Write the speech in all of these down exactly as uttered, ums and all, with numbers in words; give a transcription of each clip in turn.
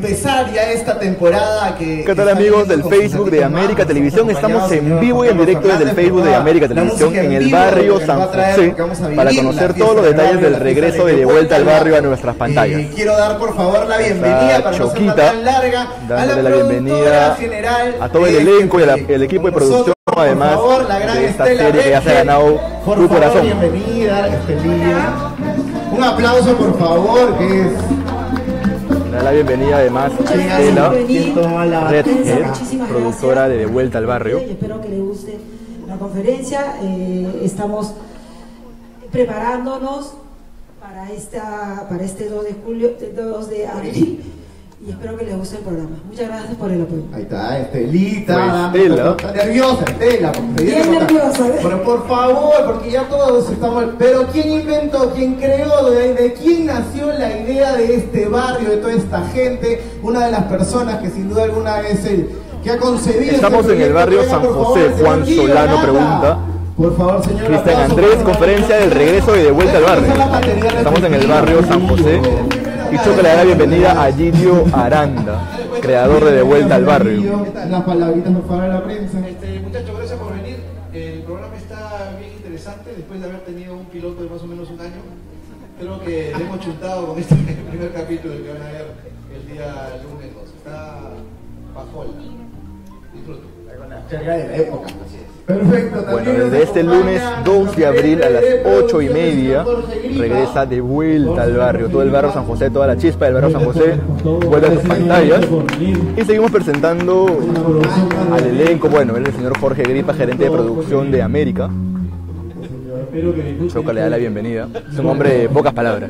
empezar ya esta temporada que... ¿Qué tal, amigos del Facebook de América Televisión? Estamos en vivo y en directo desde el Facebook de América Televisión en el barrio San José para conocer todos los detalles del regreso de De Vuelta al Barrio a nuestras pantallas. Eh, quiero dar por favor la bienvenida para no ser tan larga a la, la bienvenida general a todo el elenco y el equipo de producción, además favor, la gran de esta Estela serie que ya se ha ganado por tu favor, corazón. Bienvenida, Estelilla. Un aplauso por favor, que es... Da la bienvenida además a Estela Redhead, productora de De Vuelta al Barrio. Espero que le guste la conferencia. Eh, estamos preparándonos para esta para este dos de julio, dos de abril, y espero que les guste el programa. Muchas gracias por el apoyo. Ahí está, Estelita. Pues Estela. Está nerviosa, Estela. Bien nerviosa, ¿eh? Pero por favor, porque ya todos estamos... Pero ¿quién inventó, quién creó, de, de quién nació la idea de este barrio, de toda esta gente? Una de las personas que sin duda alguna es el que ha concebido... Estamos este en el barrio Venga, San por José. favor, Juan señor Solano Guillermo, pregunta. Por favor, señor. Cristian Andrés, conferencia del regreso de De Vuelta al Barrio. Estamos en el barrio San José y Choco le da la bienvenida a Gilio Aranda, creador de De Vuelta al Barrio. Las palabritas por favor a la prensa. Este, muchachos, gracias por venir. El programa está bien interesante después de haber tenido un piloto de más o menos un año. Creo que le hemos chuntado con este primer capítulo que van a ver el día lunes dos. Está bajola. Disfruten. Carga de la época. Perfecto. Bueno, desde este lunes dos de abril a las ocho y media regresa De Vuelta al Barrio. Todo el barrio San José, toda la chispa del barrio San José vuelve a sus pantallas. Y seguimos presentando al elenco. Bueno, él es el señor Jorge Gripa, gerente de producción de América. Choca le da la bienvenida. Es un hombre de pocas palabras.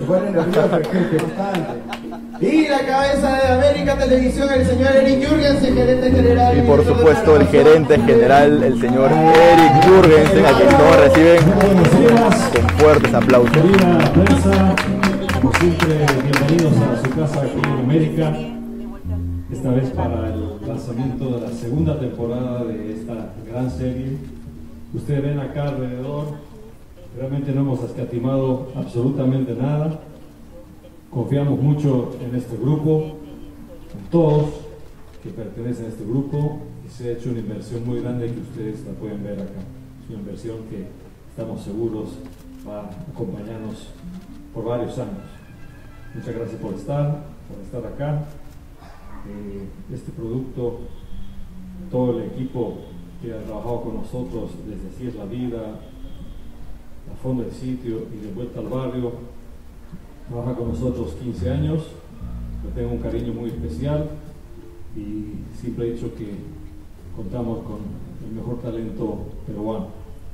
Y la cabeza de América Televisión, el señor Eric Jürgensen, gerente general. Y por supuesto el gerente general, el señor Eric Jürgensen, a quien todos reciben con fuertes aplausos. Querida prensa, como siempre, bienvenidos a su casa aquí en América. Esta vez para el lanzamiento de la segunda temporada de esta gran serie. Ustedes ven acá alrededor, realmente no hemos escatimado absolutamente nada. Confiamos mucho en este grupo, en todos que pertenecen a este grupo, y se ha hecho una inversión muy grande que ustedes la pueden ver acá. Es una inversión que estamos seguros va a acompañarnos por varios años. Muchas gracias por estar, por estar acá. Eh, este producto, todo el equipo que ha trabajado con nosotros desde Así es la Vida, a Fondo del Sitio y De Vuelta al Barrio, trabaja con nosotros quince años, le tengo un cariño muy especial y siempre he dicho que contamos con el mejor talento peruano.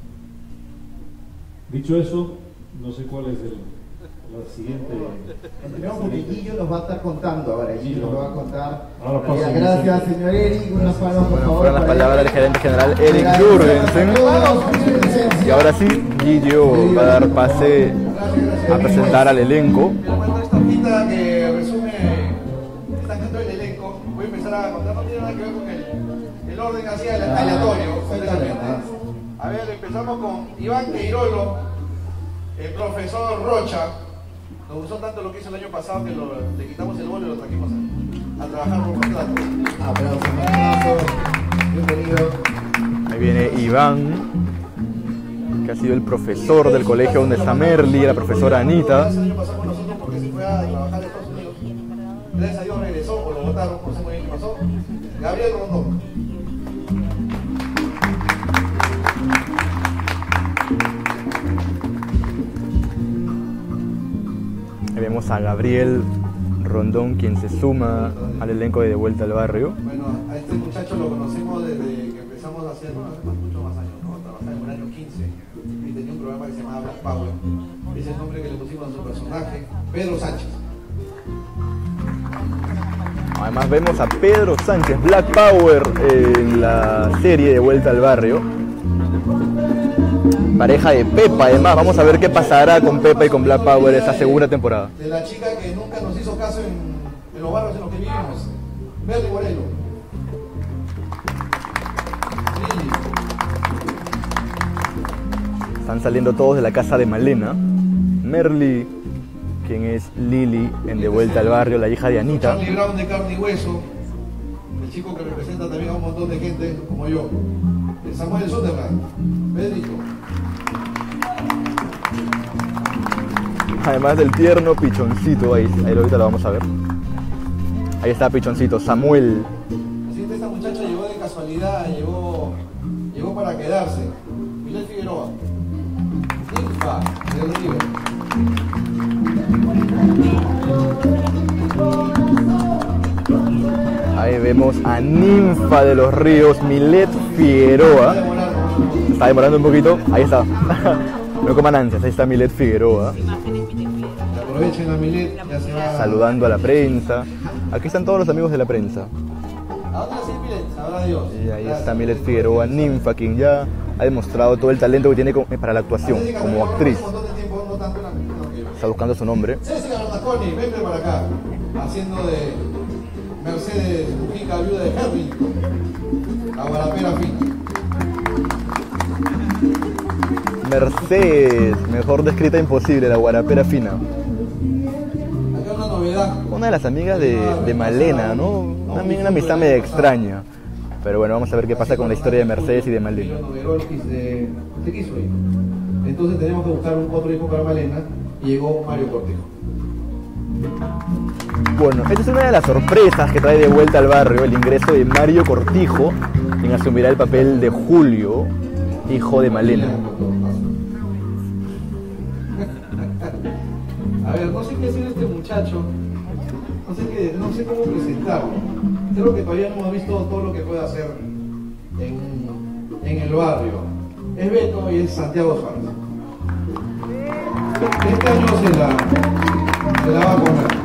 Dicho eso, no sé cuál es el, la siguiente... Continuamos porque Guillo nos va a estar contando ahora, Guillo nos va a contar. Ahora paso Gracias, gracias señor Eric, unas palabras por favor. Fueron las palabras del gerente general Eric Jürgensen. Y ahora sí, Guillo va a dar pase a presentar al elenco. Bueno, esta hojita que resume esta gente del elenco, voy a empezar a contar, no tiene nada que ver con el, el orden así aleatorio. A ver, empezamos con Iván Queirolo, el profesor Rocha. Nos gustó tanto lo que hizo el año pasado que lo, le quitamos el bolo y lo trajimos a, a trabajar por contrato. Aplausos, aplausos. Bienvenido. Ahí viene Iván, que ha sido el profesor del colegio donde está Merly, la profesora Anita. El año pasado con nosotros porque se fue a trabajar a Estados Unidos. Gracias a Dios regresó o lo votaron, no sé muy bien qué pasó. Gabriel Rondón. Ahí vemos a Gabriel Rondón, quien se suma al elenco de De Vuelta al Barrio. Bueno, a este muchacho lo conocemos desde que empezamos a hacer, bueno, hace muchos más años, ¿no? Trabajaba en el año quince y tenía un programa que se llamaba Black Power. Ese es el nombre que le pusimos a su personaje, Pedro Sánchez. Además vemos a Pedro Sánchez, Black Power, en la serie De Vuelta al Barrio. Pareja de Pepa, además. Vamos a ver qué pasará con Pepa y con Black Power esta segunda temporada. De la chica que nunca nos hizo caso en, en los barrios en los que vivimos, Merly Morelo. Están saliendo todos de la casa de Malena. Merly, quien es Lili en De Vuelta al Barrio, la hija de Anita. Charlie Brown de Carne y Hueso, el chico que representa también a un montón de gente como yo. El Samuel Soterland, Pedrito. Además del tierno Pichoncito, ahí, ahí ahorita lo vamos a ver. Ahí está Pichoncito, Samuel. Así que esta muchacha llegó de casualidad, llegó, llegó para quedarse. Milet Figueroa. Ninfa, del River. Ahí vemos a Ninfa de los Ríos, Milet Figueroa. Se está demorando un poquito. Ahí está. No coman ansias, ahí está Milet Figueroa. Aprovechen a Milet, ya se va. Saludando a la prensa. Aquí están todos los amigos de la prensa. ¿A dónde así Milet? Sabrá Dios. Y ahí está Milet Figueroa, Ninfa, quien ya ha demostrado todo el talento que tiene para la actuación como actriz. Está buscando su nombre. Cecilia Bernasconi, vente para acá. Haciendo de Mercedes Mujica, viuda de Hervin. La guarapera fina. Mercedes, mejor descrita imposible, la guarapera fina. Acá una novedad. Una de las amigas de, de Malena, ¿no? También una amistad medio extraña. Pero bueno, vamos a ver qué pasa con la historia de Mercedes y de Malena. Se quiso ir. Entonces tenemos que buscar un otro hijo para Malena y llegó Mario Cortijo. Bueno, esta es una de las sorpresas que trae De Vuelta al Barrio, el ingreso de Mario Cortijo, quien asumirá el papel de Julio, hijo de Malena. A ver, no sé qué hacer este muchacho, no sé, qué, no sé cómo presentarlo. Creo que todavía no hemos visto todo lo que puede hacer en, en el barrio. Es Beto y es Santiago Suárez. Este año se la, se la va a comer.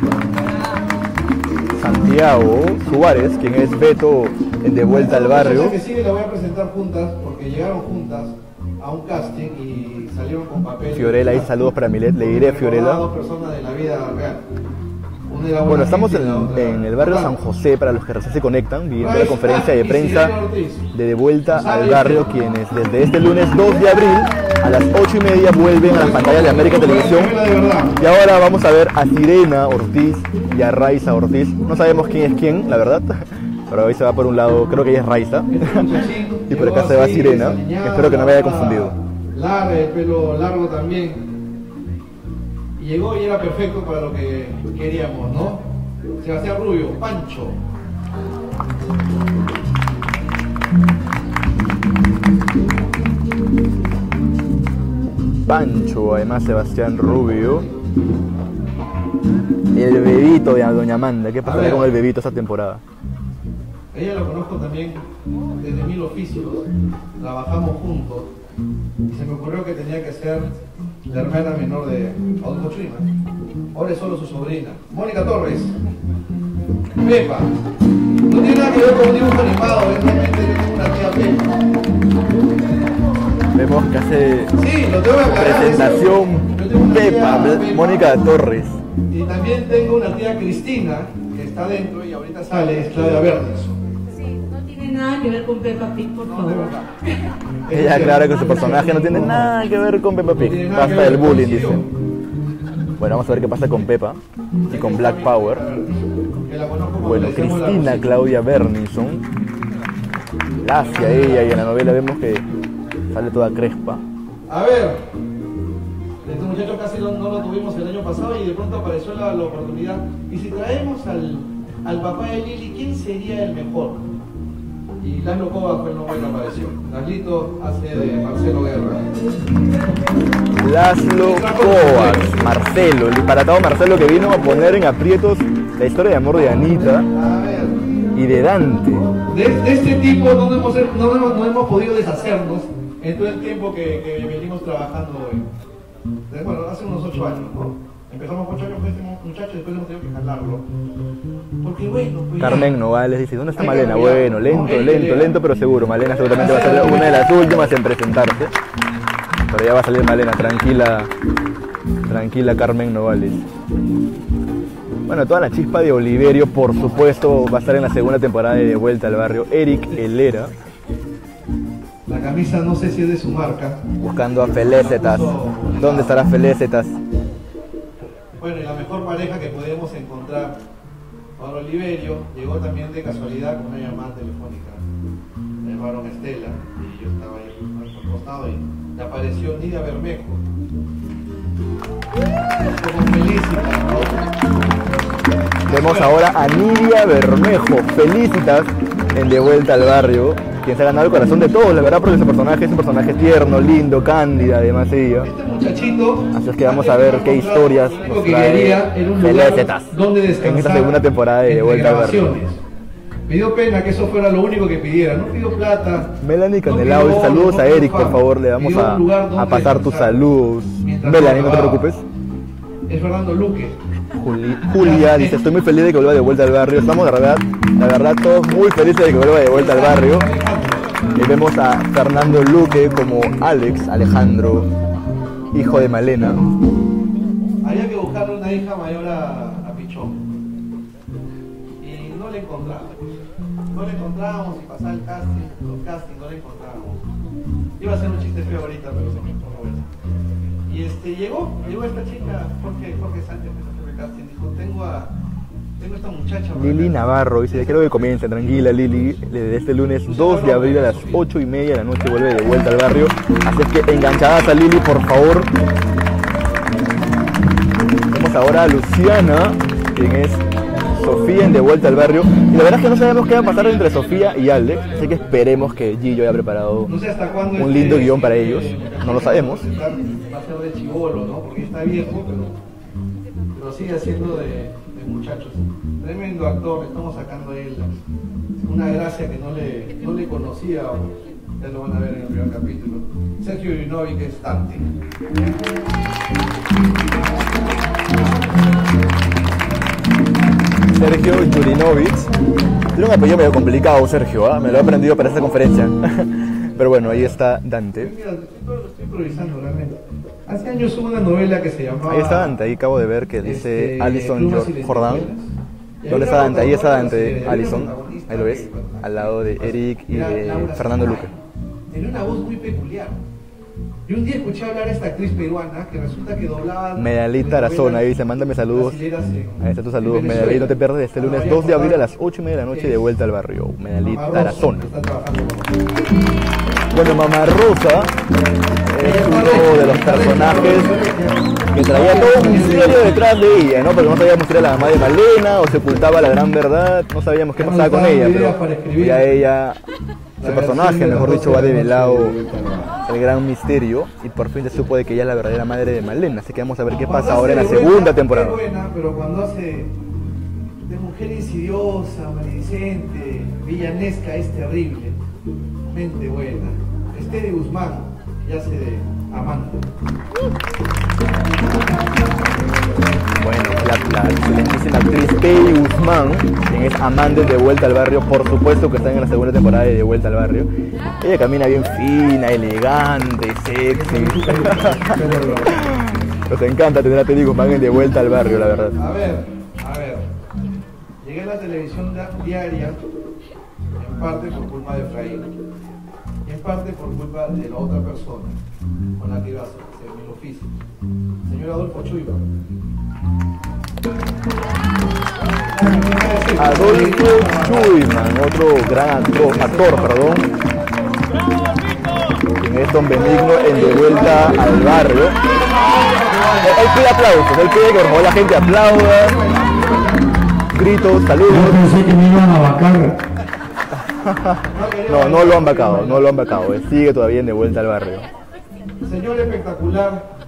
Santiago Suárez, quien es Beto en De Vuelta al Barrio. La que sigue la voy a presentar juntas porque llegaron juntas a un casting y salieron con papel. Fiorella, ahí saludos para Milet, le diré a Fiorella. Dos personas de la vida real. Bueno, estamos en, en el barrio San José, para los que recién se conectan, viendo la conferencia de prensa de De Vuelta al Barrio, quienes desde este lunes dos de abril a las ocho y media vuelven a las pantallas de América Televisión. Y ahora vamos a ver a Sirena Ortiz y a Raiza Ortiz. No sabemos quién es quién, la verdad, pero hoy se va por un lado, creo que ella es Raiza, y por acá se va Sirena. Espero que no me haya confundido. Larga, el pelo largo también. Llegó y era perfecto para lo que queríamos, ¿no? Sebastián Rubio, Pancho. Pancho, además Sebastián Rubio. El bebito de Doña Amanda. ¿Qué pasará con el bebito esta temporada? Ella lo conozco también desde Mil Oficios. Trabajamos juntos. Y se me ocurrió que tenía que ser la hermana menor de Adolfo Schliemann. Ahora es solo su sobrina. Mónica Torres. Pepa. No tiene nada que ver con un dibujo animado, es realmente tengo una tía Pepa. Vemos que hace sí, lo tengo que aclarar, presentación Pepa, Pepa, Mónica Torres. Y también tengo una tía Cristina, que está dentro y ahorita sale, es Claudia Bernes. Nada que ver con Peppa Pig, por favor. Ella aclara que su personaje no tiene nada que ver con Peppa Pig. Basta del bullying, dice. Bueno, vamos a ver qué pasa con Peppa y con Black Power. Bueno, Cristina Claudia Bernison. Lacia ella, y en la novela vemos que sale toda crespa. A ver, este muchacho casi no, no lo tuvimos el año pasado y de pronto apareció la, la oportunidad. Y si traemos al, al papá de Lili, ¿quién sería el mejor? Y Laszlo Kovacs fue el nombre que apareció. Laslito hace de Marcelo Guerra. Laszlo Kovacs, Marcelo, el disparatado Marcelo que vino a poner en aprietos la historia de amor de Anita y de Dante. De, de este tipo no hemos, no, hemos, no hemos podido deshacernos en todo el tiempo que, que venimos trabajando hoy. Bueno, hace unos ocho años, ¿no? Empezamos con ocho años con este muchacho y después hemos tenido que jalarlo. Porque bueno, pues Carmen ya. Nogales dice, ¿dónde está Malena? Bueno, lento, lento, lento, pero seguro. Malena seguramente va a ser una de las últimas en presentarse. Pero ya va a salir Malena, tranquila, tranquila Carmen Nogales. Bueno, toda la chispa de Oliverio, por supuesto, va a estar en la segunda temporada de De Vuelta al Barrio. Eric Helera. La camisa no sé si es de su marca. Buscando a Felécetas. ¿Dónde estará Felécetas? Bueno, y la mejor pareja que podemos encontrar, Pablo Oliverio, llegó también de casualidad con una llamada telefónica. Me llamaron Estela y yo estaba ahí al costado y le apareció Nidia Bermejo. Como Felicitas, ¿no? Vemos ahora a Nidia Bermejo, Felicitas, en De Vuelta al Barrio, quien se ha ganado el corazón de todos, la verdad, porque ese personaje es un personaje tierno, lindo, cándida, además ella. Este muchachito, así es que vamos a ver qué historias nos trae Felicitas en esta segunda temporada de De Vuelta al Barrio. Me dio pena que eso fuera lo único que pidiera, no pidió plata. Melanie Candelao, no saludos no a Eric, por favor, le vamos a, a pasar tus saludos. Melanie, no te preocupes. Es Fernando Luque. Juli, Julia dice, estoy muy feliz de que vuelva De Vuelta al Barrio. Estamos, la verdad, la verdad, todos muy felices de que vuelva De Vuelta al Barrio. Y vemos a Fernando Luque como Alex, Alejandro, hijo de Malena. Había que buscarle una hija mayor a, a Pichón. Y no le encontramos. No le encontrábamos y pasaba el casting, los castings, no le encontrábamos. Iba a ser un chiste feo ahorita, pero se me hizo Roberto. Y este, llegó, llegó esta chica, Jorge, Jorge Sánchez, que el casting, dijo, tengo a, tengo esta muchacha. Lili Navarro dice, quiero que comience, tranquila Lili, desde este lunes dos de abril a las ocho y media de la noche vuelve De Vuelta al Barrio, así es que enganchadas a Lili, por favor. Vemos ahora a Luciana, quien es Sofía en De Vuelta al Barrio, y la verdad es que no sabemos qué va a pasar entre Sofía y Alex, así que esperemos que Gillo haya preparado no sé hasta cuándo un lindo guión para ellos, no lo sabemos. Va a ser de chibolo, ¿no? Porque está viejo, pero, pero sigue siendo de, de muchachos. Tremendo actor, estamos sacando a él una gracia que no le, no le conocía, ya lo van a ver en el primer capítulo. Sergio Yurinovic es Dante. Sergio Yurinovic, tiene un apellido medio complicado, Sergio, ¿eh? Me lo he aprendido para esta conferencia. Pero bueno, ahí está Dante. Mira, estoy, estoy improvisando realmente. Hace años hubo una novela que se llamaba... Ahí está Dante, ahí acabo de ver que dice este, Alison Jordan. ¿Dónde está Dante? Ahí está Dante, Alison. Ahí lo ves, al lado de Eric y de Fernando Luque. Tenía una voz muy peculiar. Y un día escuché hablar a esta actriz peruana que resulta que doblaba... Medalita Arazona, ahí dice, mándame saludos. Ahí está tus saludos, Medalita, no te pierdas este lunes dos de abril a las ocho y media de la noche De Vuelta al Barrio. Medalita Arazona. Bueno, Mamá Rosa es uno de los personajes que traía todo un misterio detrás de ella, ¿no? Porque no sabíamos si era la mamá de Malena o se ocultaba la gran verdad, no sabíamos qué pasaba con ella, pero ya ella... Ese personaje, mejor dicho, va develado el gran misterio y por fin se supo de que ella es la verdadera madre de Malena, así que vamos a ver qué pasa ahora en la segunda temporada. Buena, pero cuando hace de mujer insidiosa, maledicente, villanesca es terrible. Mente buena. Este de Guzmán ya hace de Amanda. Bueno, la, la excelentísima actriz Teddy Guzmán, quien es Amanda de De Vuelta al Barrio, por supuesto que está en la segunda temporada de De Vuelta al Barrio. Ella camina bien fina, elegante, sexy. Nos encanta tener a Teddy Guzmán en De Vuelta al Barrio, la verdad. A ver, a ver. Llegué a la televisión diaria, en parte por culpa de Efraín, y en parte por culpa de la otra persona con la que iba a hacer mi oficio, señor Adolfo Chuyma. Adolfo Chuyman, otro gran actor, actor perdón, quien es Don Benigno en De Vuelta al Barrio. Él pide aplausos, él pide que por favor la gente aplauda, gritos, saludos. Yo pensé que me iban a vacar. No, no lo han vacado, no lo han vacado, él sigue todavía en De Vuelta al Barrio. Señor espectacular.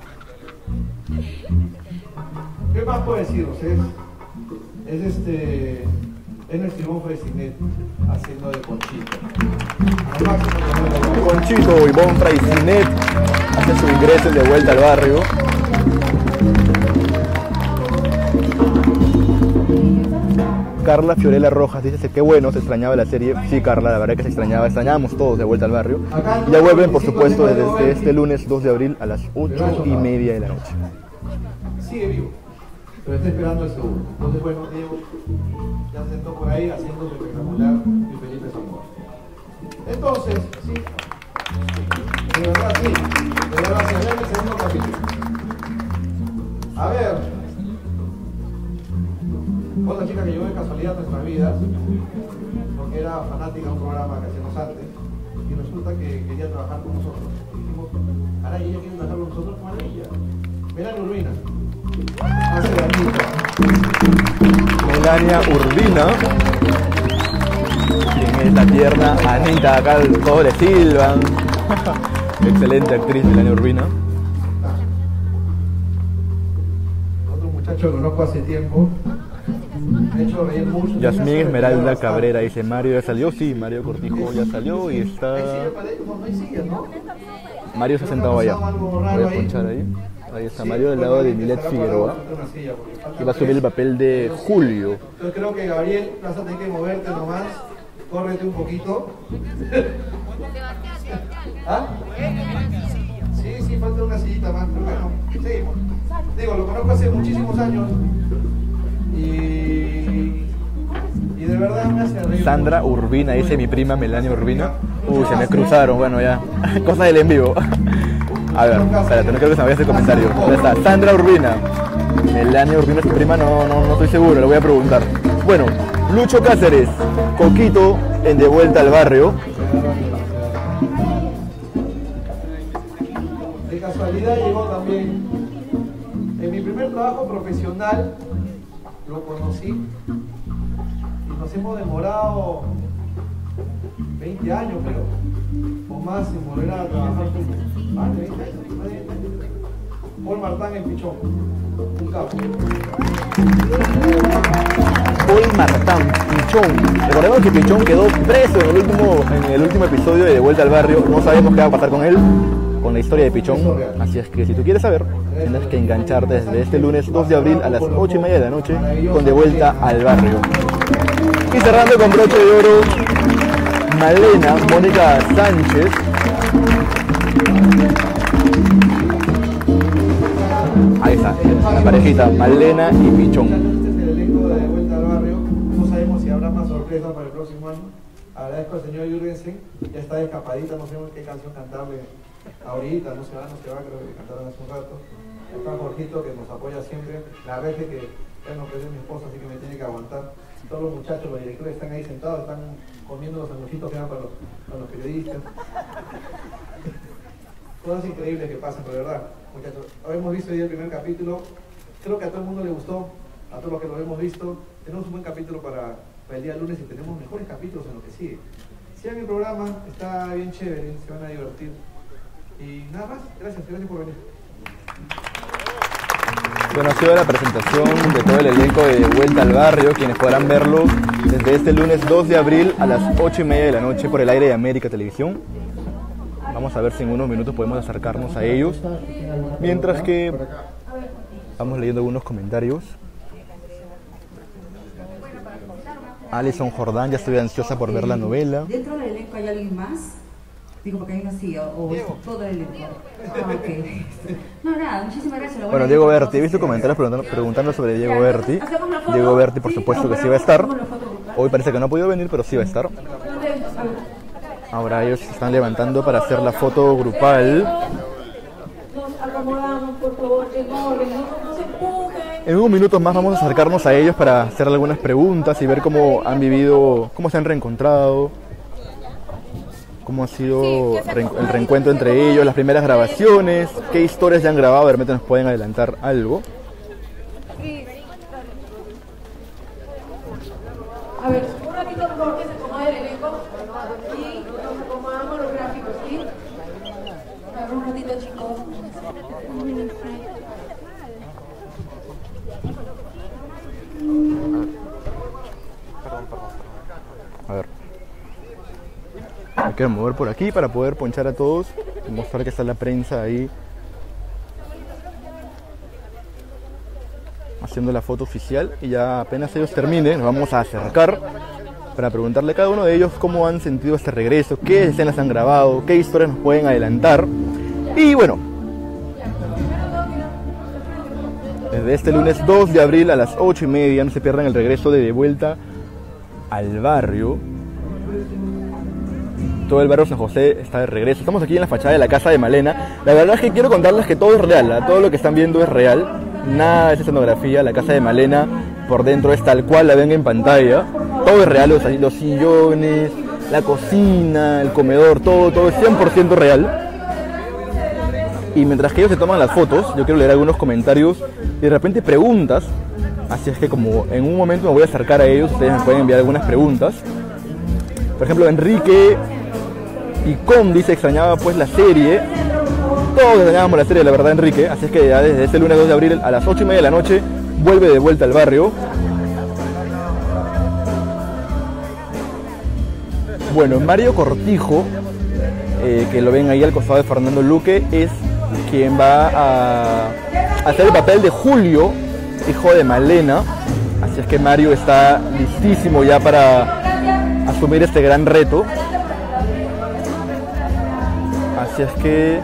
¿Qué más puedo deciros? Es, es este, es nuestro Ivonne Fraisinet haciendo de Conchito. Conchito, Ivonne Fraisinet hace su ingreso en De Vuelta al Barrio. Carla Fiorella Rojas dice que bueno, se extrañaba la serie. Sí, Carla, la verdad que se extrañaba, extrañábamos todos De Vuelta al Barrio. Ya vuelven, por supuesto, desde este lunes dos de abril a las ocho y media de la noche. Sigue vivo, pero está esperando el segundo. Entonces, bueno, Diego ya se sentó por ahí haciendo su espectacular y Felipe Zamora. Entonces, sí, de verdad sí, de verdad se ve el segundo capítulo. A ver, vidas, porque era fanática de un programa que hacíamos antes, y resulta que quería trabajar con nosotros. Y dijimos, caray, ella quiere trabajar con nosotros, maravilla. Melania Urbina. Hace la Melania Urbina. Quien es la tierna Anita, acá todos le silban. Excelente actriz Melania Urbina. Otro muchacho que conozco hace tiempo. De hecho, reír mucho. Yasmín Esmeralda Cabrera dice, Mario ya salió, sí, Mario Cortijo ya salió y está... Mario se ha sentado allá. Voy a ponchar ahí. Ahí está Mario del lado de Milet Figueroa. Y va a subir el papel de Julio. Yo creo que Gabriel, vas a tener que moverte nomás. Córrete un poquito. ¿Ah? Sí, sí, falta una sillita más, pero bueno, seguimos. Digo, lo conozco hace muchísimos años. Y, y de verdad me hace reír. Sandra Urbina, dice mi prima Melania Urbina. Uy, se me cruzaron, bueno ya. Cosas del en vivo. A ver, espérate, no creo que se me vaya ese comentario. ¿Dónde está? Sandra Urbina. Melania Urbina es tu prima, no, no, no estoy seguro, le voy a preguntar. Bueno, Lucho Cáceres, Coquito en De Vuelta al Barrio. De casualidad llegó también. En mi primer trabajo profesional lo conocí y nos hemos demorado veinte años, creo, o más en volver a trabajar juntos. Más de veinte años, más de veinte años. Paul Martán en Pichón, un capo. Paul Martán, Pichón. Recordemos que Pichón quedó preso en el último, en el último episodio de De Vuelta al Barrio. No sabemos qué va a pasar con él, con la historia de Pichón. Así es que si tú quieres saber, tienes que engancharte desde este lunes dos de abril a las ocho y media de la noche con De Vuelta al Barrio. Y cerrando con broche de oro, Malena, Mónica Sánchez. Ahí está, la parejita, Malena y Pichón. Este es el elenco de De Vuelta al Barrio. No sabemos si habrá más sorpresas para el próximo año. Agradezco al señor Jürgensen, ya está escapadita, no sabemos qué canción cantarle ahorita, no se va, no se va, creo que cantaron hace un rato. Está Jorgito, que nos apoya siempre. La vez que él no puede ser mi esposa, así que me tiene que aguantar. Todos los muchachos, los directores están ahí sentados, están comiendo los sanguchitos que dan para los, para los periodistas. Cosas increíbles que pasan, pero de verdad, muchachos. Hemos visto hoy el primer capítulo, creo que a todo el mundo le gustó, a todos los que lo hemos visto. Tenemos un buen capítulo para, para el día lunes y tenemos mejores capítulos en lo que sigue. Sigan el programa, está bien chévere, se van a divertir. Y nada más, gracias, gracias por venir. Bueno, ha sido la presentación de todo el elenco de De Vuelta al Barrio, quienes podrán verlo desde este lunes dos de abril a las ocho y media de la noche por el aire de América Televisión. Vamos a ver si en unos minutos podemos acercarnos a ellos. Mientras que vamos leyendo algunos comentarios. Alison Jordán, ya estoy ansiosa por ver la novela. ¿Dentro del elenco hay alguien más? Digo, porque hay una silla, o es todo el elenco. Ah, ok. No, nada, muchísimas gracias. Bueno, Diego Berti, he visto comentarios preguntando, preguntando sobre Diego Berti. Diego Berti, por supuesto que sí va a estar. Hoy parece que no ha podido venir, pero sí va a estar. Ahora ellos se están levantando para hacer la foto grupal. En unos minutos más vamos a acercarnos a ellos para hacer algunas preguntas y ver cómo han vivido, cómo se han reencontrado, cómo ha sido el reencuentro entre ellos, las primeras grabaciones, qué historias ya han grabado, de repente nos pueden adelantar algo. A ver, un ratito por favor que se acomode el elenco y nos acomodamos los gráficos, ¿sí? A ver, un ratito, chicos. A ver. Hay que mover por aquí para poder ponchar a todos y mostrar que está la prensa ahí haciendo la foto oficial. Y ya apenas ellos terminen, nos vamos a acercar para preguntarle a cada uno de ellos cómo han sentido este regreso, qué escenas han grabado, qué historias nos pueden adelantar. Y bueno, desde este lunes dos de abril a las ocho y media no se pierdan el regreso de De Vuelta al Barrio. Todo el barrio San José está de regreso. Estamos aquí en la fachada de la casa de Malena. La verdad es que quiero contarles que todo es real, ¿eh? Todo lo que están viendo es real. Nada es escenografía. La casa de Malena por dentro es tal cual la ven en pantalla. todo es real, los, los sillones, la cocina, el comedor, todo, todo es cien por ciento real. Y mientras que ellos se toman las fotos, yo quiero leer algunos comentarios y de repente preguntas. Así es que como en un momento me voy a acercar a ellos, ustedes me pueden enviar algunas preguntas. Por ejemplo, Enrique Picón dice, extrañaba pues la serie. Todos extrañábamos la serie, la verdad, Enrique. Así es que ya desde este lunes dos de abril a las ocho y media de la noche vuelve de vuelta al barrio. Bueno, Mario Cortijo, eh, que lo ven ahí al costado de Fernando Luque, es quien va a hacer el papel de Julio, hijo de Malena. Así es que Mario está listísimo ya para asumir este gran reto. Así es que,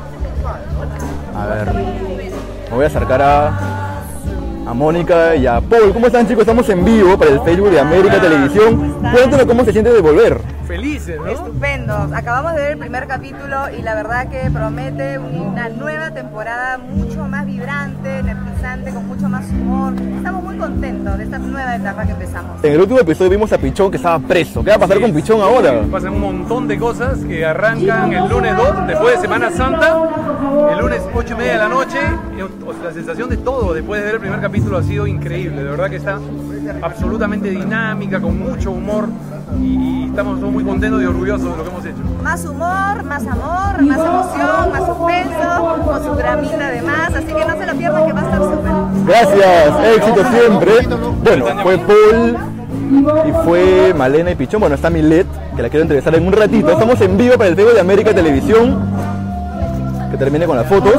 a ver, me voy a acercar a, a Mónica y a Paul. ¿Cómo están, chicos? Estamos en vivo para el Facebook de América Televisión. Cuéntanos cómo se siente de volver. Felices, ¿no? Estupendos. Acabamos de ver el primer capítulo y la verdad que promete una nueva temporada mucho más vibrante, energizante, con mucho más humor. Estamos muy contentos de esta nueva etapa que empezamos. En el último episodio vimos a Pichón que estaba preso. ¿Qué va a pasar sí, con Pichón ahora? Pasan un montón de cosas que arrancan el lunes dos, después de Semana Santa, el lunes ocho y media de la noche. La sensación de todo después de ver el primer capítulo ha sido increíble. De verdad que está absolutamente dinámica, con mucho humor. Y estamos todos muy contentos y orgullosos de lo que hemos hecho. Más humor, más amor, más emoción, más suspenso, con su dramita además, así que no se lo pierdan que va a estar súper. Gracias, éxito siempre. Bueno, fue Paul y fue Malena y Pichón. Bueno, está Milet, que la quiero entrevistar en un ratito. Estamos en vivo para el Facebook de América Televisión. Que termine con las fotos.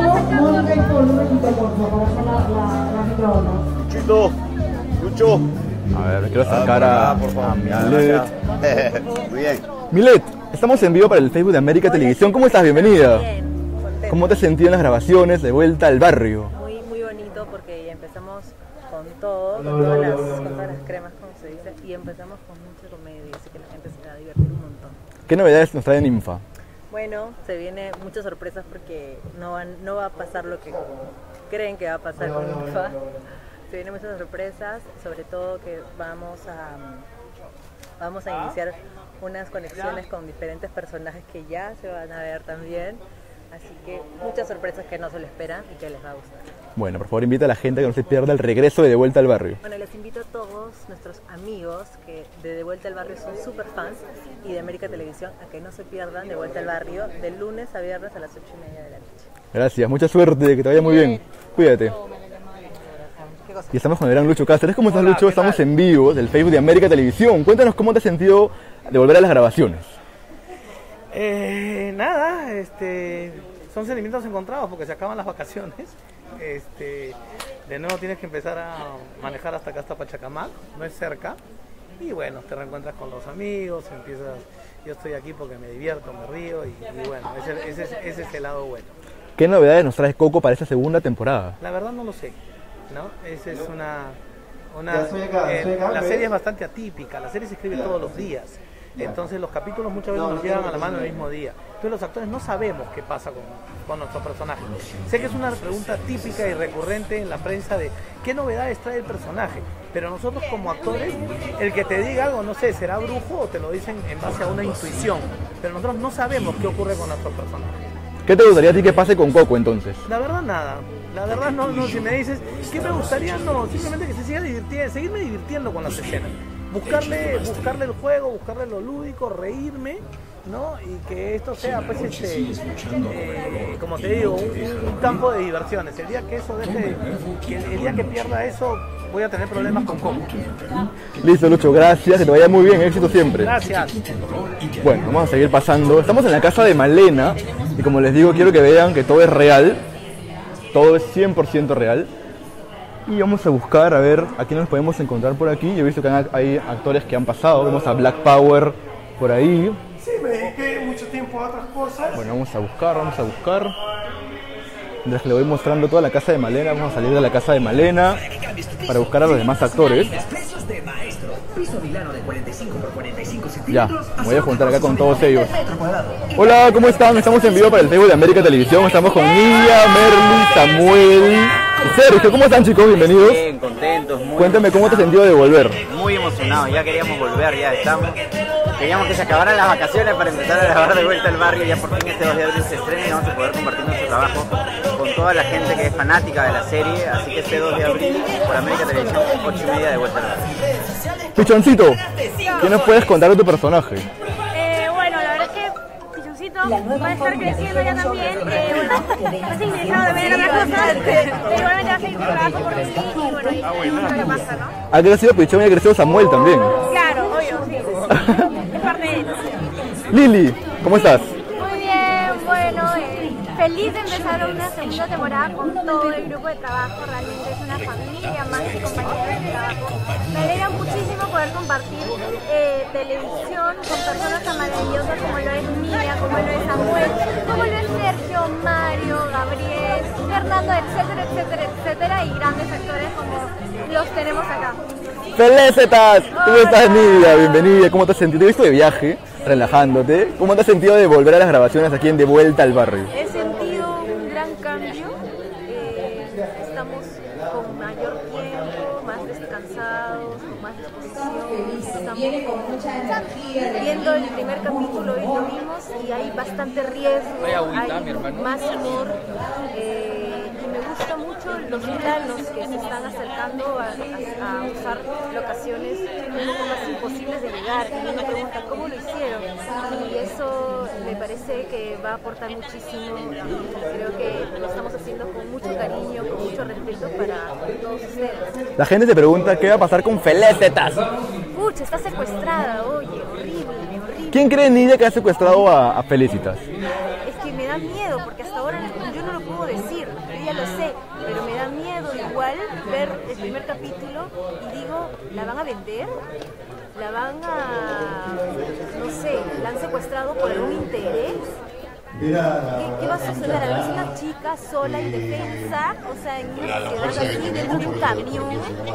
Luchito, Lucho. A ver, quiero acercar a, a Milet. Muy bien. Milet, estamos en vivo para el Facebook de América Televisión. ¿Cómo estás? Bienvenida. Bien, contenta. ¿Cómo te has sentido en las grabaciones de vuelta al barrio? Muy, muy bonito porque empezamos con todo, con todas las, con todas las cremas, como se dice, y empezamos con mucha comedia, así que la gente se va a divertir un montón. ¿Qué novedades nos trae Ninfa? Bueno, se vienen muchas sorpresas porque no, van, no va a pasar lo que creen que va a pasar con Ninfa. Se vienen muchas sorpresas, sobre todo que vamos a, vamos a iniciar unas conexiones con diferentes personajes que ya se van a ver también. Así que muchas sorpresas que no se lo esperan y que les va a gustar. Bueno, por favor invita a la gente a que no se pierda el regreso de De Vuelta al Barrio. Bueno, les invito a todos nuestros amigos que de De Vuelta al Barrio son super fans y de América Televisión a que no se pierdan De Vuelta al Barrio de lunes a viernes a las ocho y media de la noche. Gracias, mucha suerte, que te vaya muy bien. Cuídate. Y estamos con el gran Lucho Cáceres. ¿Cómo estás, Hola, Lucho? Estamos en vivo del Facebook de América Televisión. Cuéntanos cómo te has sentido de volver a las grabaciones. Eh, nada, este, son sentimientos encontrados porque se acaban las vacaciones. Este, de nuevo tienes que empezar a manejar hasta acá, hasta Pachacamac, no es cerca. Y bueno, te reencuentras con los amigos, empiezas, yo estoy aquí porque me divierto, me río y, y bueno, ese, ese, ese es el lado bueno. ¿Qué novedades nos trae Coco para esta segunda temporada? La verdad no lo sé, ¿no? Esa es una... una Ya, soy acá, eh, soy acá, la ¿ves? serie es bastante atípica, la serie se escribe todos los días. Entonces los capítulos muchas veces nos llegan a la mano el mismo día. Entonces los actores no sabemos qué pasa con, con nuestros personajes. Sé que es una pregunta típica y recurrente en la prensa de qué novedades trae el personaje. Pero nosotros como actores, el que te diga algo, no sé, será brujo o te lo dicen en base a una intuición. Pero nosotros no sabemos qué ocurre con nuestros personajes. ¿Qué te gustaría a ti que pase con Coco entonces? La verdad nada, la verdad no, no, si me dices, ¿qué me gustaría? No, simplemente que se siga divirtiendo, seguirme divirtiendo con las escenas. Buscarle, buscarle el juego, buscarle lo lúdico, reírme, ¿no? Y que esto sea, pues, este, eh, como te digo, un, un campo de diversiones. El día que eso deje, que el día que pierda eso, voy a tener problemas con Coco. Listo, Lucho, gracias, que te vaya muy bien, éxito siempre. Gracias. Bueno, vamos a seguir pasando. Estamos en la casa de Malena y como les digo, quiero que vean que todo es real, todo es cien por ciento real. Y vamos a buscar a ver a quién nos podemos encontrar por aquí. Yo he visto que hay actores que han pasado, vemos a Black Power por ahí. Sí, me dediqué mucho tiempo a otras cosas. Bueno, vamos a buscar, vamos a buscar. Mientras que le voy mostrando toda la casa de Malena, vamos a salir de la casa de Malena para buscar a los demás actores. Ya, me voy a juntar acá con todos ellos. Hola, ¿cómo están? Estamos en vivo para el Facebook de América Televisión. Estamos con Nia, Merly, Samuel, Sergio, ¿cómo están, chicos? Bienvenidos. Bien, contentos, muy Cuéntame cómo te has sentido de volver. Muy emocionado, ya queríamos volver, ya estamos. Queríamos que se acabaran las vacaciones para empezar a grabar de vuelta el barrio. Ya por fin este dos de abril se estrena y vamos a poder compartir nuestro trabajo con toda la gente que es fanática de la serie. Así que este dos de abril por América Televisión, ocho y media de vuelta al barrio. Pichoncito, ¿qué nos puedes contar de tu personaje? Eh, bueno, la verdad es que Pichoncito va a estar creciendo ya también. Eh, bueno, está ingresado de ver otras cosas, pero igualmente va a seguir con trabajo por mí y bueno, y lo que pasa, ¿no? Ha crecido Pichón y ha crecido Samuel también. Claro, obvio, sí. Es parte de él. Lili, ¿cómo estás? Muy bien, bueno, eh, feliz de empezar una segunda temporada con todo el grupo de trabajo. Realmente es una familia más de compañeros de trabajo. Me alegra muchísimo poder compartir eh, televisión con personas tan maravillosas como lo es Mía, como lo es Samuel, como lo es Sergio, Mario, Gabriel, Fernando, etcétera, etcétera, etcétera, y grandes actores como los tenemos acá. ¡Felicitas! ¿Cómo estás, Nidia? Bienvenida. ¿Cómo te has sentido? Te he visto de viaje, relajándote. ¿Cómo te has sentido de volver a las grabaciones aquí en De Vuelta al Barrio? He sentido un gran cambio. Eh, estamos con mayor tiempo, más descansados, con más disposición. Estamos viendo el primer capítulo y lo vimos y hay bastante riesgo, hay más humor. Eh, y me gusta mucho los planos que se están acercando a, a, a usar locaciones un poco más imposibles de llegar. Y uno pregunta cómo lo hicieron. Y eso me parece que va a aportar muchísimo y creo que lo estamos haciendo con mucho cariño, con mucho respeto para todos ustedes. La gente te pregunta qué va a pasar con Felicitas. Pucha, está secuestrada, oye, horrible, horrible. ¿Quién cree, Nidia, que ha secuestrado a, a Felicitas? Es que me da miedo porque hasta ahora yo no lo puedo decir, yo ya lo sé, pero me da miedo igual ver el primer capítulo y digo, ¿la van a vender? ¿La van a, no sé, la han secuestrado por algún interés? ¿Qué, ¿Qué va a suceder? ¿A veces una chica sola, indefensa, o sea, en una ciudad así, dentro de un camión?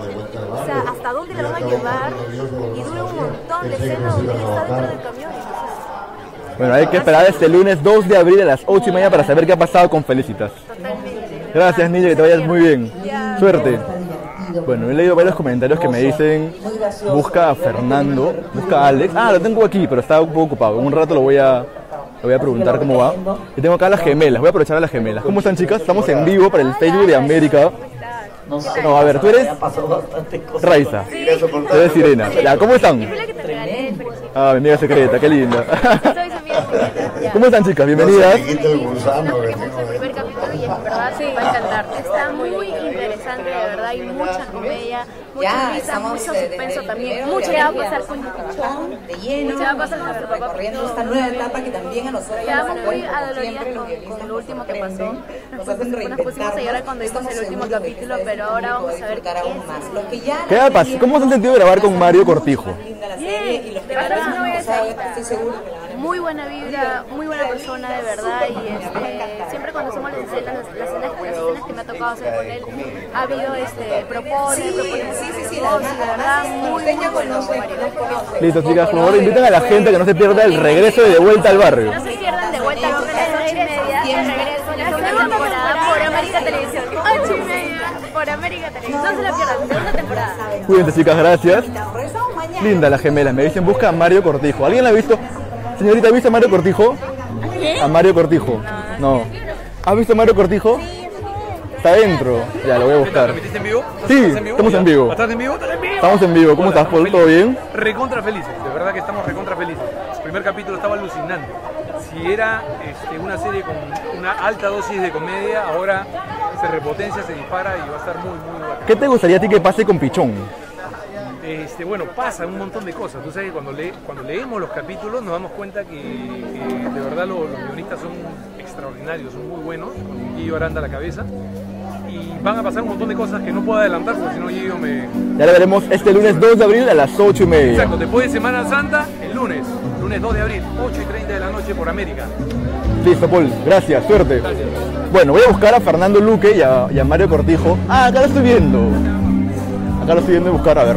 O sea, ¿hasta dónde la van a llevar? Y dura un montón de escenas donde ella está dentro del camión. Entonces, bueno, hay que esperar este lunes dos de abril a las ocho y media para saber qué ha pasado con Felicitas. Totalmente. Gracias, Nidia, que te vayas muy bien. Suerte. Bueno, he leído varios comentarios que me dicen busca a Fernando, busca a Alex. Ah, lo tengo aquí, pero está un poco ocupado. En un rato lo voy a... Le voy a preguntar cómo va. Y tengo acá a las gemelas, voy a aprovechar a las gemelas. ¿Cómo están, chicas? Estamos en vivo para el Facebook de América. No, a ver, tú eres Raiza, tú eres Sirena. Ya, ¿cómo están? Ah, mi amiga secreta, qué linda. ¿Cómo están, chicas? Bienvenidas. el primer capítulo y en verdad sí, va a encantar. Está muy interesante, de verdad, hay mucha comedia, mucha risa, mucho suspenso también. Mucho va a pasar con Pichón, de lleno, mucho va a pasar con nuestro papá recorriendo esta nueva etapa que también a nosotros quedamos muy adoloridas con, con lo último que pasó. Nos, pusimos, nos pusimos a llorar cuando vimos el último capítulo, pero ahora vamos a ver qué es. ¿Qué va a pasar? ¿Cómo se han sentido de grabar con Mario Cortijo? Bien, de verdad es una buena muy buena vibra, muy buena persona de verdad y este, siempre cuando hacemos las escenas, las, las, escenas, las escenas que me ha tocado hacer con él, ha habido este, propone, sí, propone sí, sí, sí, de verdad, muy, muy bueno. Listo, chicas, por favor, inviten a la gente que no se pierda el regreso de De Vuelta al Barrio. No se pierdan De Vuelta al Barrio a las ocho y media, el regreso de la segunda temporada por América Televisión. ocho y media por América Televisión. No se la pierdan, segunda temporada. Cuídense, chicas, gracias. Linda las gemelas, me dicen busca a Mario Cortijo. ¿Alguien la ha visto? Señorita, ¿ha visto a Mario Cortijo? ¿A Mario Cortijo? No. ¿Has visto a Mario Cortijo? Está adentro. Ya, lo voy a buscar. ¿Lo metiste en vivo? Sí, estamos en vivo. ¿Estás en vivo? ¿Estás en vivo? Estamos en vivo. ¿Cómo estás, Paul? ¿Todo bien? Recontra felices, de verdad que estamos recontra felices. El primer capítulo estaba alucinante. Si era este, una serie con una alta dosis de comedia, ahora se repotencia, se dispara y va a estar muy, muy bueno. ¿Qué te gustaría a ti que pase con Pichón? Este, bueno, pasa un montón de cosas. Tú sabes que cuando, le, cuando leemos los capítulos nos damos cuenta que, que de verdad los, los guionistas son extraordinarios, son muy buenos, con Guillo Aranda a la cabeza. Y van a pasar un montón de cosas que no puedo adelantar porque si no Guillo me... Ya lo veremos este lunes dos de abril a las ocho y media. Exacto, después de Semana Santa, el lunes, lunes dos de abril, ocho y treinta de la noche por América. Listo, Paul, gracias, suerte. Gracias. Bueno, voy a buscar a Fernando Luque y a, y a Mario Cortijo. Ah, acá lo estoy viendo. Acá lo estoy viendo y buscar, a ver.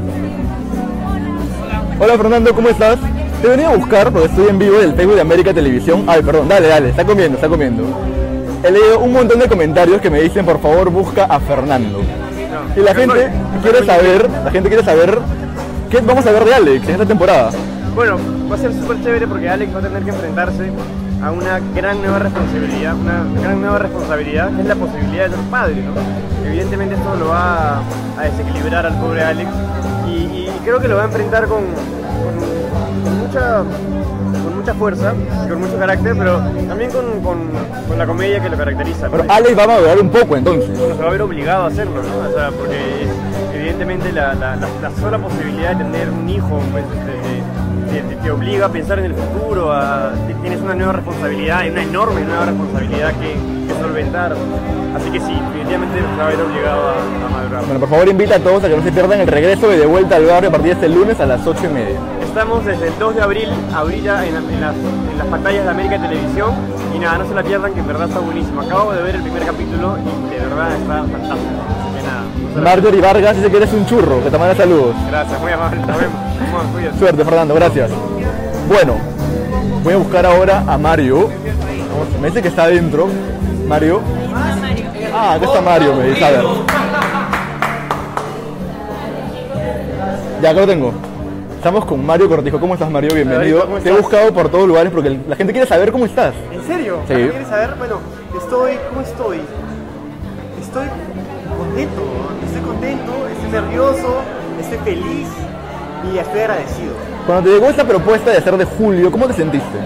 Hola Fernando, ¿cómo estás? Te venía a buscar porque estoy en vivo del Facebook de América Televisión. Ay, perdón, dale, dale, está comiendo, está comiendo. he leído un montón de comentarios que me dicen, por favor, busca a Fernando. No, y la gente quiere saber, la gente quiere saber qué vamos a ver de Alex en esta temporada. Bueno, va a ser súper chévere porque Alex va a tener que enfrentarse a una gran nueva responsabilidad, una gran nueva responsabilidad que es la posibilidad de ser padre, ¿no? Evidentemente esto lo va a, a desequilibrar al pobre Alex y, y creo que lo va a enfrentar con, con, con mucha... con mucha fuerza, con mucho carácter, pero también con, con, con la comedia que lo caracteriza. Pero Alex va a madurar un poco entonces. Bueno, se va a ver obligado a hacerlo, ¿no? O sea, porque es, evidentemente la, la, la, la sola posibilidad de tener un hijo pues, te, te, te, te obliga a pensar en el futuro, a, tienes una nueva responsabilidad, una enorme nueva responsabilidad que, que solventar. Así que sí, definitivamente se va a ver obligado a, a madurar. Bueno, por favor invita a todos a que no se pierdan el regreso de De Vuelta al Barrio a partir de este lunes a las ocho y media. Estamos desde el dos de abril, ahorita en, en, las, en las pantallas de América Televisión y nada, no se la pierdan que en verdad está buenísimo. Acabo de ver el primer capítulo y de verdad está fantástico. Así que nada. No Marjorie Vargas dice que eres un churro, que te manda saludos. Gracias, muy amable, nos vemos. Vamos, cuídate. Suerte Fernando, gracias. Bueno, voy a buscar ahora a Mario. Me dice que está adentro. Mario. Ah, acá está Mario, me dice, a ver. Ya, acá lo tengo. Estamos con Mario Cortijo. ¿Cómo estás, Mario? Bienvenido. ¿Cómo Te he estás? buscado por todos lugares porque la gente quiere saber cómo estás. ¿En serio? Sí. ¿La gente quiere saber? Bueno, estoy... ¿Cómo estoy? Estoy contento, estoy contento, estoy nervioso, estoy feliz y estoy agradecido. Cuando te llegó esta propuesta de hacer de Julio, ¿cómo te sentiste?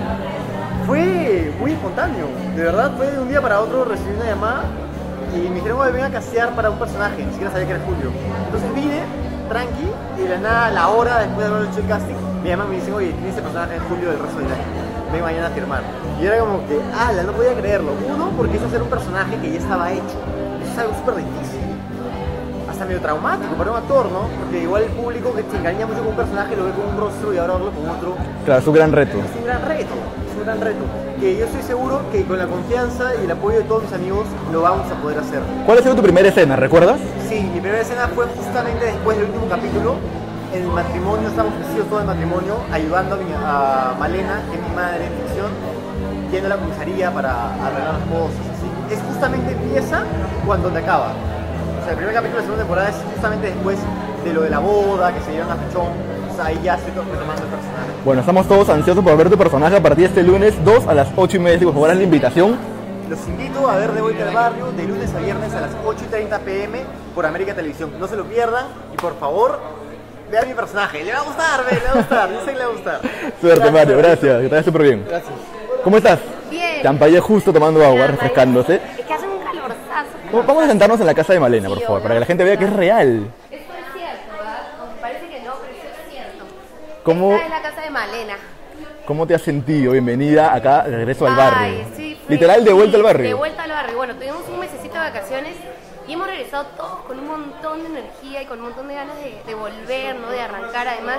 Fue muy espontáneo, de verdad, fue de un día para otro recibí una llamada y me dijeron, oye, ven a castear para un personaje, ni siquiera sabía que era Julio. Entonces vine, tranqui, y de la nada, a la hora después de haber hecho el casting, me llaman y me dicen, oye, tienes este personaje en Julio del resto del año, ven mañana a firmar. Y era como que, ala, no podía creerlo. Uno, porque es hacer un personaje que ya estaba hecho, eso es algo súper difícil. Hasta medio traumático para un actor, ¿no? Porque igual el público que se engaña mucho con un personaje lo ve con un rostro y ahora verlo con otro. Claro, es un gran reto. Es un gran reto, es un gran reto. Que yo estoy seguro que con la confianza y el apoyo de todos mis amigos lo vamos a poder hacer. ¿Cuál ha sido tu primera escena, recuerdas? Sí, mi primera escena fue justamente después del último capítulo. En el matrimonio, estamos vestidos todos en matrimonio, ayudando a, mi, a Malena, que es mi madre en ficción, yendo a la comisaría para arreglar las cosas, así. Es justamente empieza cuando te acaba. O sea, el primer capítulo de la segunda temporada es justamente después de lo de la boda, que se llevan a Pichón. O sea, ahí ya estoy retomando el personaje. Bueno, estamos todos ansiosos por ver tu personaje a partir de este lunes dos a las ocho y media. Si por favor, haz la invitación. Los invito a ver De Vuelta al Barrio de lunes a viernes a las ocho y treinta pm por América Televisión. No se lo pierdan y por favor, vean mi personaje. Le va a gustar, ve, le va a gustar. Yo sé que le va a gustar. Suerte, Gracias, Mario, gracias. Que te vaya súper bien. Gracias. ¿Cómo estás? Bien. Te ampallé justo tomando agua, refrescándose. Es que hace un calorzazo. Vamos a sentarnos en la casa de Malena, por favor, para que la gente vea que es real. Esto es cierto, ¿verdad? Parece que no, pero esto es cierto. ¿Cómo, Esta es la casa de Malena. ¿Cómo te has sentido? Bienvenida acá, de regreso al barrio. Ay, sí, fui- Literal, de vuelta al De barrio. vuelta al barrio. Bueno, tuvimos un mesecito de vacaciones y hemos regresado todos con un montón de energía y con un montón de ganas de, de volver, ¿no? De arrancar además.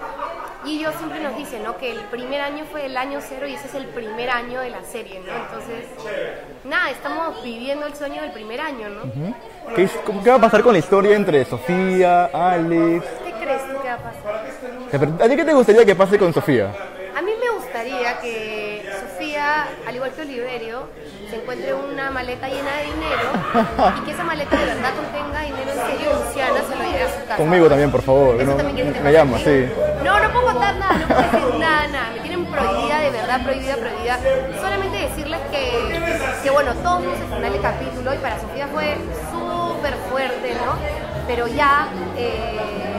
Y ellos siempre nos dicen, ¿no? Que el primer año fue el año cero y ese es el primer año de la serie, ¿no? Entonces, nada, estamos viviendo el sueño del primer año, ¿no? Ujú. ¿Qué, es- cómo- ¿Qué va a pasar con la historia entre Sofía, Alex? ¿Qué crees tú que va a pasar? ¿A ti qué te gustaría que pase con Sofía? A mí me gustaría que Sofía, al igual que Oliverio, se encuentre una maleta llena de dinero y que esa maleta de verdad contenga dinero en serio y Luciana se lo lleve a su casa. Conmigo también, por favor. ¿Eso ¿no? también quieres que te Me pase llama, contigo? sí. No, no puedo contar nada, no puedo decir nada, nada. Me tienen prohibida, de verdad, prohibida, prohibida. Solamente decirles que, que bueno, todos vimos el final del capítulo y para Sofía fue súper fuerte, ¿no? Pero ya, eh,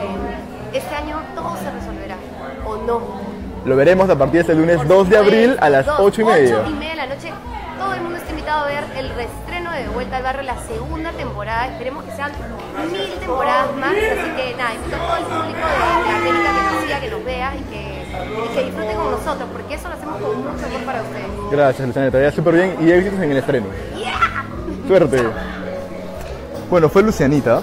este año todo se resolverá, ¿o no? Lo veremos a partir de este lunes dos de abril a las Dos, ocho y media. ocho y media de la noche. Todo el mundo está invitado a ver el reestreno de De Vuelta al Barrio, la segunda temporada. Esperemos que sean mil temporadas más. Así que nada, invito a todo el público de, de América que nos siga, que nos vea y que, y que disfrute con nosotros, porque eso lo hacemos con mucho amor para ustedes. Gracias, Luciana, te vaya súper bien y éxitos en el estreno. Suerte. Bueno, fue Lucianita.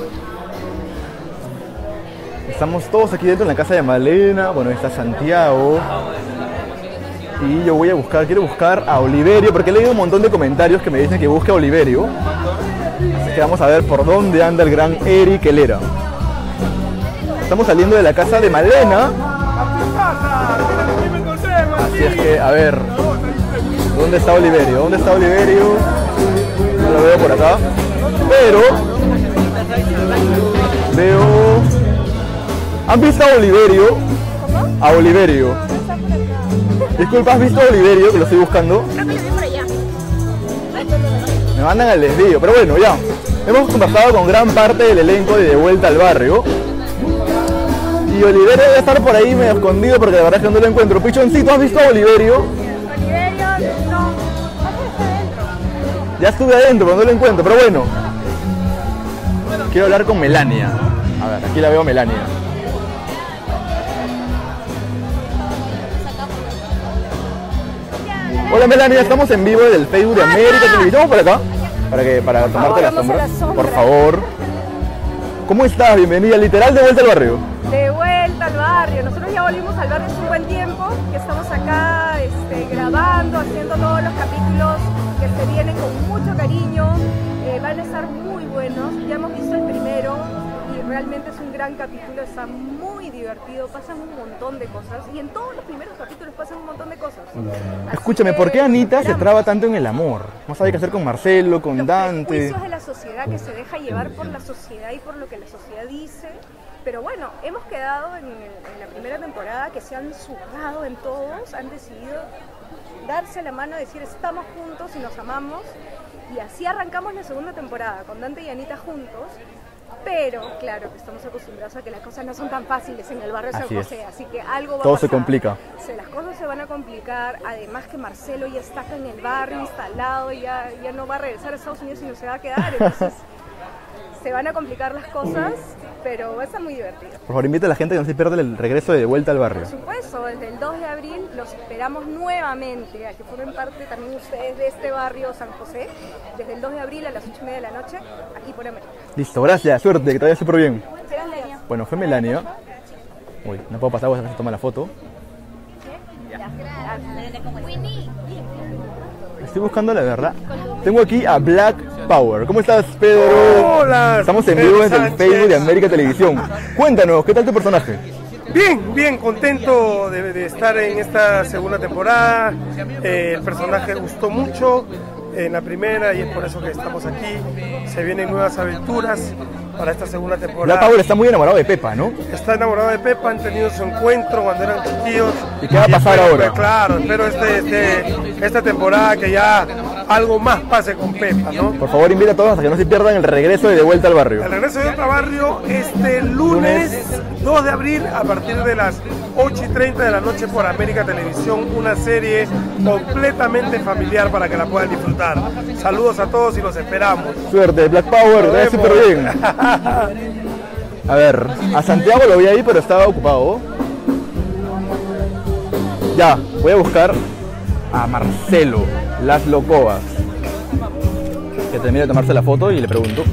Estamos todos aquí dentro en la casa de Malena. Bueno, está Santiago. Y yo voy a buscar, quiero buscar a Oliverio, porque he leído un montón de comentarios que me dicen que busque a Oliverio. Así que vamos a ver por dónde anda el gran Eric Helera. Estamos saliendo de la casa de Malena. Así es que, a ver, ¿dónde está Oliverio? ¿Dónde está Oliverio? no lo veo por acá, pero veo... ¿Han visto a Oliverio? ¿Cómo? A Oliverio. Disculpa, ¿has visto a Oliverio? Que lo estoy buscando. Creo que lo vi por allá. Me mandan al desvío, pero bueno, ya. Hemos conversado con gran parte del elenco de De Vuelta al Barrio. Y Oliverio debe estar por ahí medio escondido porque la verdad es que no lo encuentro. Pichoncito, ¿has visto a Oliverio? Oliverio, no. Está adentro. Ya estuve adentro, pero no lo encuentro, pero bueno. Quiero hablar con Melania. A ver, aquí la veo Melania. Hola Melania, estamos en vivo del Facebook de América Televisión. Por acá, para que para tomarte la sombra. Por favor. ¿Cómo estás? Bienvenida, literal de vuelta al barrio. De vuelta al barrio. Nosotros ya volvimos al barrio hace un buen tiempo, que estamos acá este, grabando, haciendo todos los capítulos que se vienen con mucho cariño. Eh, van a estar muy buenos. Ya hemos visto el primero y realmente es un gran capítulo, está muy divertido, pasan un montón de cosas y en todos los primeros capítulos pasan un montón de cosas. Escúchame, ¿por qué Anita se traba tanto en el amor? No sabe qué hacer con Marcelo, con Los Dante. prejuicios de la sociedad, que se deja llevar por la sociedad y por lo que la sociedad dice. Pero bueno, hemos quedado en, el- en la primera temporada que se han zurrado en todos, han decidido darse la mano, decir estamos juntos y nos amamos. Y así arrancamos la segunda temporada, con Dante y Anita juntos. Pero, claro, que estamos acostumbrados a que las cosas no son tan fáciles en el barrio de San Así es. José, así que algo va Todo a pasar. se complica. Se- las cosas se van a complicar, además que Marcelo ya está acá en el barrio, instalado, ya, ya no va a regresar a Estados Unidos, sino se va a quedar, entonces se van a complicar las cosas, pero va a estar muy divertido. Por favor, invita a la gente que no se pierda el regreso de De Vuelta al Barrio. Por supuesto, desde el dos de abril los esperamos nuevamente a que formen parte también ustedes de este barrio San José, desde el dos de abril a las ocho y media de la noche, aquí por América. Listo, gracias, suerte, que te vaya súper bien. Gracias. Bueno, fue Melania. Uy, no puedo pasar porque se toma la foto. Estoy buscando la verdad. Tengo aquí a Black Power. ¿Cómo estás, Pedro? Hola, Estamos en Pedro vivo desde el Sánchez. Facebook de América Televisión. Cuéntanos, ¿qué tal tu personaje? Bien, bien, contento de, de estar en esta segunda temporada. Eh, el personaje gustó mucho en la primera y es por eso que estamos aquí. Se vienen nuevas aventuras para esta segunda temporada. Black Power está muy enamorado de Pepa, ¿no? Está enamorado de Pepa, han tenido su encuentro cuando eran chiquillos. ¿Y qué va a pasar espero, ahora? pues, claro, espero este, este, esta temporada que ya algo más pase con Pepa, ¿no? Por favor, invita a todos a que no se pierdan el regreso de De Vuelta al Barrio. El regreso de otro barrio este lunes dos de abril a partir de las ocho y treinta de la noche por América Televisión, una serie completamente familiar para que la puedan disfrutar. Saludos a todos y los esperamos. Suerte, Black Power, te vaya Nos súper vemos. bien. A ver, a Santiago lo vi ahí, pero estaba ocupado. Ya, voy a buscar a Marcelo Laszlo Cobas, que termine de tomarse la foto y le pregunto.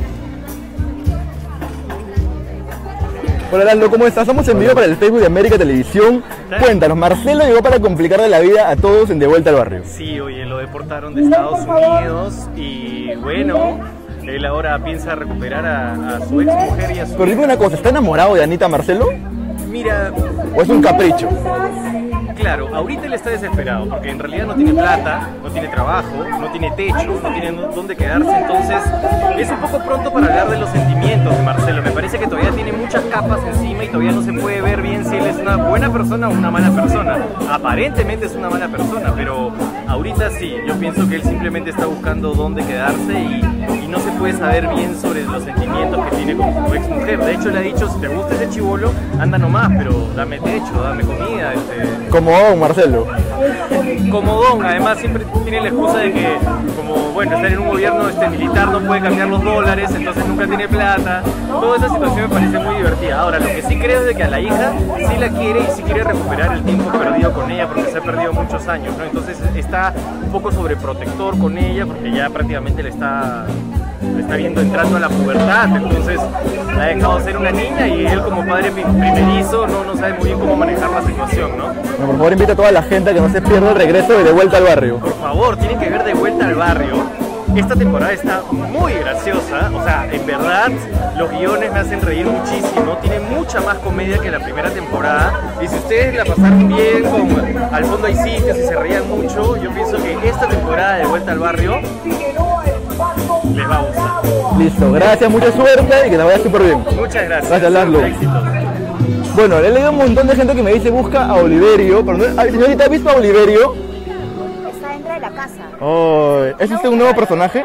Hola Laszlo, ¿cómo estás? Estamos en vivo para el Facebook de América Televisión. Cuéntanos, Marcelo llegó para complicarle la vida a todos en De Vuelta al Barrio. Sí, oye, lo deportaron de Estados Unidos y bueno, él ahora piensa recuperar a, a su ex mujer y a su... Pero dime una cosa, ¿está enamorado de Anita Marcelo? Mira... ¿O es un capricho? Claro, ahorita él está desesperado porque en realidad no tiene plata, no tiene trabajo, no tiene techo, no tiene dónde quedarse, entonces es un poco pronto para hablar de los sentimientos de Marcelo. Me parece que todavía tiene muchas capas encima y todavía no se puede ver bien si él es una buena persona o una mala persona. Aparentemente es una mala persona, pero ahorita sí, yo pienso que él simplemente está buscando dónde quedarse y, y no se puede saber bien sobre los sentimientos que tiene con su ex mujer. De hecho le ha dicho, si te gusta ese chibolo, anda nomás, pero dame techo, dame comida, este... Como don Marcelo. Como don, además siempre tiene la excusa de que, como bueno, estar en un gobierno este, militar no puede cambiar los dólares, entonces nunca tiene plata. Toda esa situación me parece muy divertida. Ahora, lo que sí creo es de que a la hija sí la quiere y sí quiere recuperar el tiempo perdido con ella porque se ha perdido muchos años, ¿no? Entonces está un poco sobreprotector con ella porque ya prácticamente le está... le está viendo entrando a la pubertad, entonces la ha dejado ser una niña y él como padre primerizo no, no sabe muy bien cómo manejar la situación, ¿no? Bueno, por favor, invita a toda la gente a que no se pierda el regreso de De Vuelta al Barrio. Por favor, tienen que ver De Vuelta al Barrio. Esta temporada está muy graciosa, o sea, en verdad los guiones me hacen reír muchísimo, tiene mucha más comedia que la primera temporada y si ustedes la pasaron bien, con al fondo hay sitios y se reían mucho, yo pienso que esta temporada de Vuelta al Barrio les va a gustar. Listo, gracias, mucha suerte y que te vaya súper bien. Muchas gracias. Gracias, Laszlo. Éxitos. Bueno, he leído un montón de gente que me dice busca a Oliverio, pero no, ay, señorita, ¿has visto a Oliverio? Está dentro de la casa. Oh, ¿es este un nuevo personaje?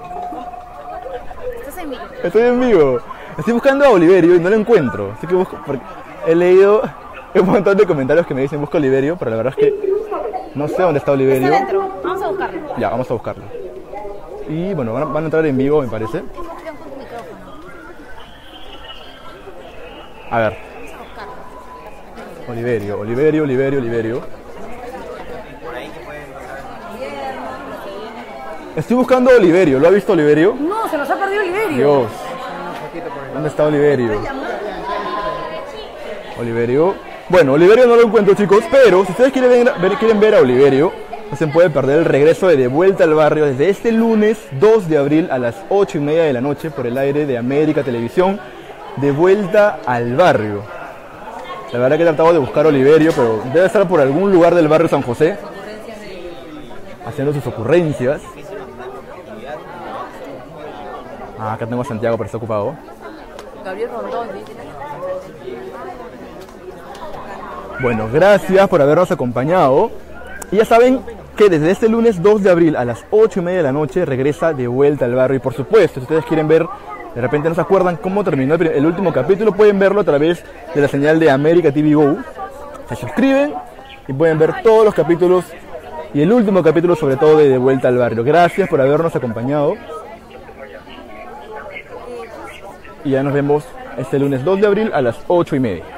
Estás en vivo. Estoy en vivo. Estoy buscando a Oliverio y no lo encuentro. Así que busco, porque he leído un montón de comentarios que me dicen busca a Oliverio, pero la verdad es que no sé dónde está Oliverio. Está dentro. Vamos a buscarlo. Ya, vamos a buscarlo. Y bueno, van a, van a entrar en vivo, me parece. A ver. Oliverio, Oliverio, Oliverio, Oliverio. Estoy buscando a Oliverio. ¿Lo ha visto Oliverio? No, se nos ha perdido Oliverio. Dios. ¿Dónde está Oliverio? Oliverio. Bueno, Oliverio no lo encuentro, chicos, pero si ustedes quieren ver, ver- quieren ver a Oliverio, no se puede perder el regreso de De Vuelta al Barrio desde este lunes dos de abril a las ocho y media de la noche por el aire de América Televisión. De Vuelta al Barrio. La verdad que he tratado de buscar a Oliverio, pero debe estar por algún lugar del barrio San José haciendo sus ocurrencias. Ah, acá tengo a Santiago, pero está ocupado. Gabriel Rondón, Bueno, gracias por habernos acompañado. Y ya saben que desde este lunes dos de abril a las ocho y media de la noche regresa De Vuelta al Barrio. Y por supuesto, si ustedes quieren ver, de repente no se acuerdan cómo terminó el, el último capítulo, pueden verlo a través de la señal de América T V Go. Se suscriben y pueden ver todos los capítulos y el último capítulo sobre todo de De Vuelta al Barrio. Gracias por habernos acompañado. Y ya nos vemos este lunes dos de abril a las ocho y media.